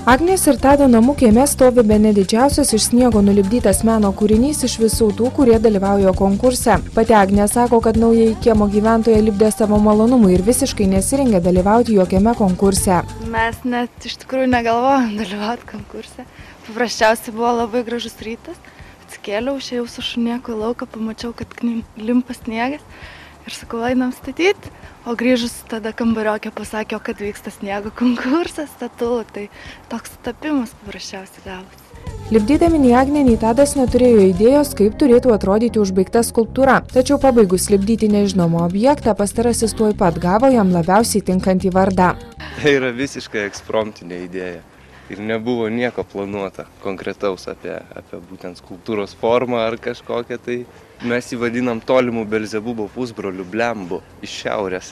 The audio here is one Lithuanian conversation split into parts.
Agnės ir Tado namų kieme stovi bene didžiausias iš sniego nulipdytas meno kūrinys iš visų tų, kurie dalyvauja konkurse. Pati Agnė sako, kad naujai kiemo gyventoja lipdė savo malonumui ir visiškai nesirengia dalyvauti jokiame konkurse. Mes net iš tikrųjų negalvojom dalyvauti konkurse. Paprasčiausiai buvo labai gražus rytas. Atsikėliau, išėjau su šunieku į lauką, pamačiau, kad limpa sniegas. Ir sakau, einam statyti, o grįžus tada kambariokė pasakė, kad vyksta sniego konkursas, statulu, tai toks sutapimas paprasčiausiai gavosi. Lipdydami nei Agnė, nei Tadas neturėjo idėjos, kaip turėtų atrodyti užbaigta skulptūra. Tačiau pabaigus lipdyti nežinomą objektą, pastarasis tuoj pat gavo jam labiausiai tinkantį vardą. Tai yra visiškai ekspromptinė idėja. Ir nebuvo nieko planuota konkretaus apie būtent skulptūros formą ar kažkokią, tai mes jį vadinam tolimų Belzebubo pusbrolių Blembu iš šiaurės.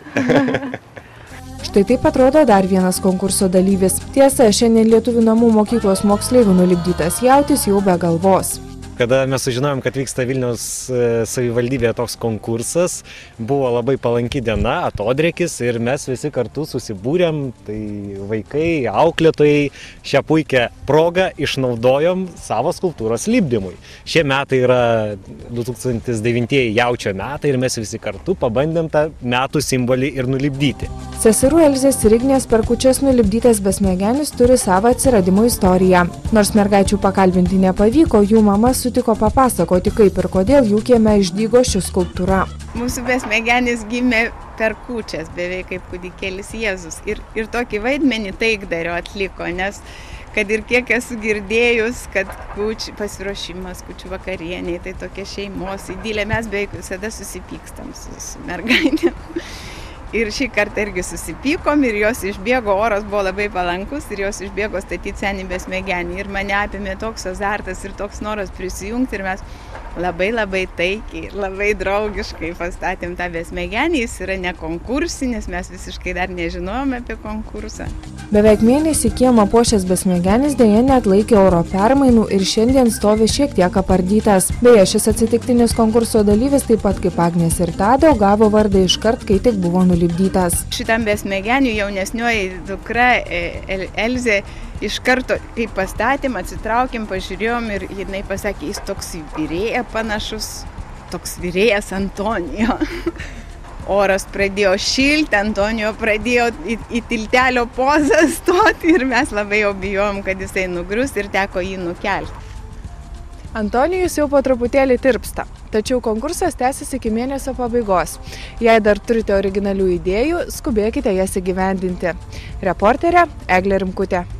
Štai taip atrodo dar vienas konkurso dalyvis. Tiesa, šiandien Lietuvių namų mokyklos moksleivių nulipdytas jautis jau be galvos. Kada mes sužinojom, kad vyksta Vilniaus savivaldybėje toks konkursas, buvo labai palanki diena, atodrėkis ir mes visi kartu susibūrėm, tai vaikai, auklėtojai šią puikią progą išnaudojom savo skulptūros lipdymui. Šie metai yra 2009 jaučio metai ir mes visi kartu pabandėm tą metų simbolį ir nulipdyti. Seserų Elzės ir Ignės per kūčias nulipdytas besmegenis turi savo atsiradimo istoriją. Nors mergaičių pakalbinti nepavyko, jų mama sutiko papasakoti, kaip ir kodėl jų kieme išdygo ši skulptūra. Mūsų besmegenis gimė per kūčias, beveik kaip kūdikėlis Jėzus. Ir tokį vaidmenį taikdario atliko, nes kad ir kiek esu girdėjus, kad pasiruošimas kūčių vakarieniai, tai tokia šeimos idylė, mes beveik visada susipykstam su mergaitėm. Ir šį kartą irgi susipykom ir jos išbėgo, oras buvo labai palankus ir jos išbėgo statyti senį besmegenį. Ir mane apėmė toks azartas ir toks noras prisijungti ir mes labai taikiai ir labai draugiškai pastatėm tą besmegenį. Jis yra ne konkursinis, mes visiškai dar nežinojome apie konkursą. Beveik mėnesį kiemą puošęs besmegenis dėja neatlaikė oro permainų ir šiandien stovi šiek tiek apardytas. Beje, šis atsitiktinis konkurso dalyvis, taip pat kaip Agnės ir Tado, gavo vardą iškart, kai tik buvo nulipdytas. Šitam besmegeniui jaunesnioji dukra Elzė iš karto, kai pastatėm, atsitraukėm, pažiūrėjom ir jinai pasakė, jis toks vyrėja panašus, toks vyrėjas Antonijo. Oras pradėjo šilti, Antonijo pradėjo į tiltelio pozą stoti ir mes labai jau bijom, kad jisai nugrius ir teko jį nukelti. Antonijus jau po truputėlį tirpsta, tačiau konkursas tęsis iki mėnesio pabaigos. Jei dar turite originalių idėjų, skubėkite jas įgyvendinti. Reporterė Eglė Rimkutė.